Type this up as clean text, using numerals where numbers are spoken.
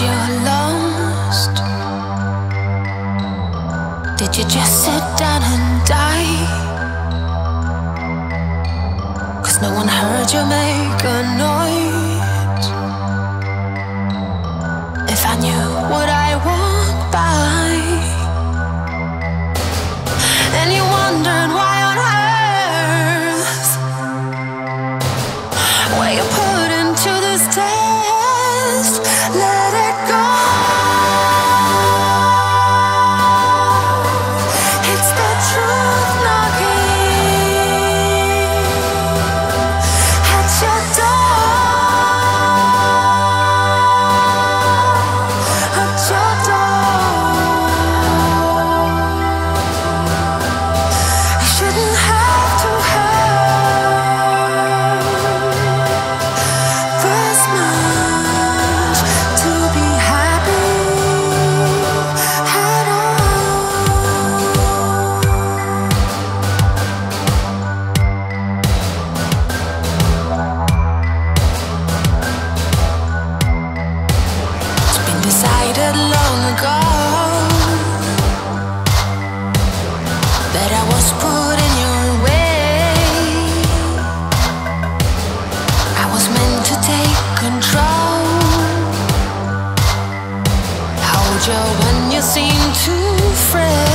you're lost? Did you just sit down and die? 'Cause no one heard you make a noise. If I knew, would I walk by? And you're wondering why on earth were you put into this test? Let it go. It's the truth knocking at your door, at your door. You shouldn't have to hurt this much to be happy at all. It's been decided long ago that I was put in your way. I was meant to take control, hold you when you seem too frail.